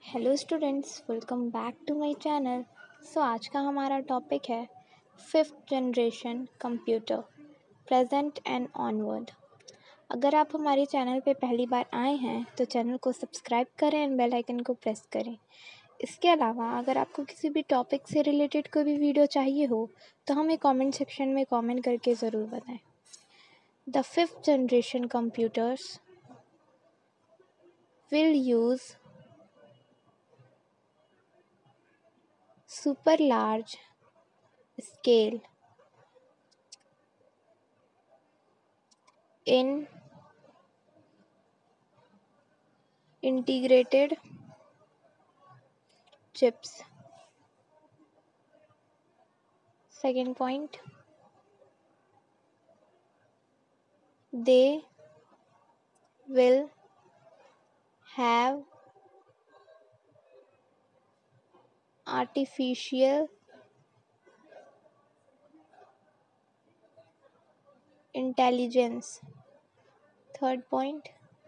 Hello students, welcome back to my channel. आज का हमारा टॉपिक है fifth generation computer, present and onward. अगर आप हमारे चैनल पे पहली बार आए हैं तो चैनल को सब्सक्राइब करें एंड बेल आइकन को प्रेस करें। इसके अलावा अगर आपको किसी भी टॉपिक से रिलेटेड कोई भी वीडियो चाहिए हो तो हमें कमेंट सेक्शन में कमेंट करके ज़रूर बताएं। The fifth generation computers will use super large scale in integrated chips. Second point, they will have artificial intelligence. Third point,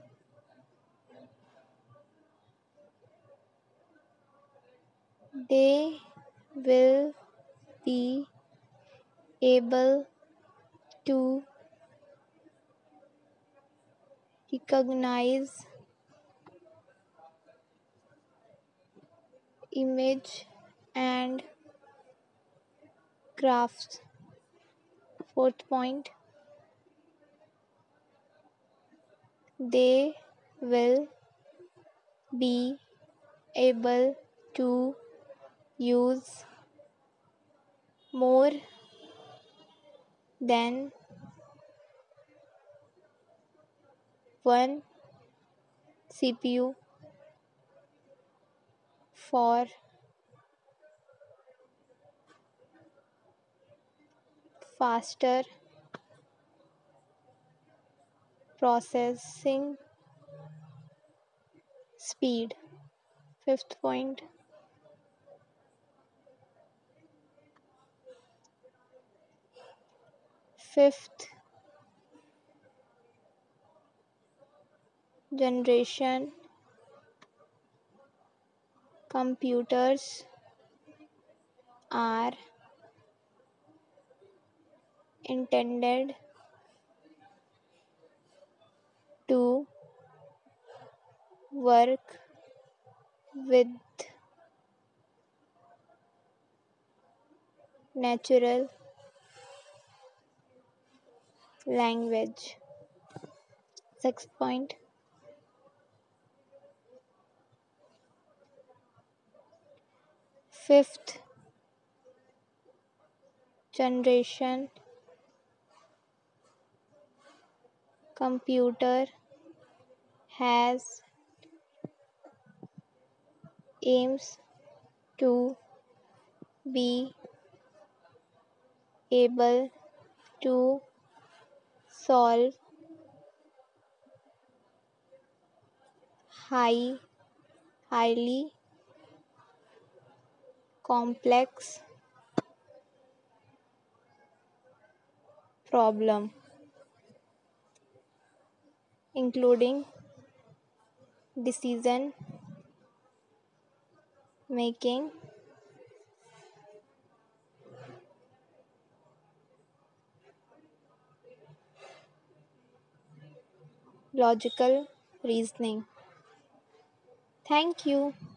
they will be able to recognize image and graphs. Fourth point, they will be able to use more than one CPU for faster processing speed. Fifth point, fifth generation computers are intended to work with natural language. Sixth point, fifth generation computer has aims to be able to solve highly complex problem, including decision making, logical reasoning. Thank you.